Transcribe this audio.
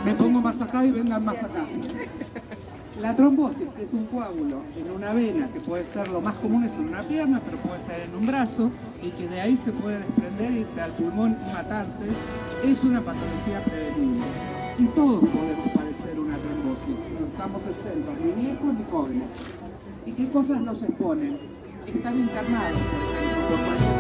Me pongo más acá y vengan más acá. La trombosis, que es un coágulo en una vena, que puede ser lo más común es en una pierna, pero puede ser en un brazo, y que de ahí se puede desprender, irte al pulmón y matarte, es una patología prevenible. Y todos podemos padecer una trombosis, no estamos exentos, ni viejos ni jóvenes. ¿Y qué cosas nos exponen? Estar internados, por ejemplo, por cualquier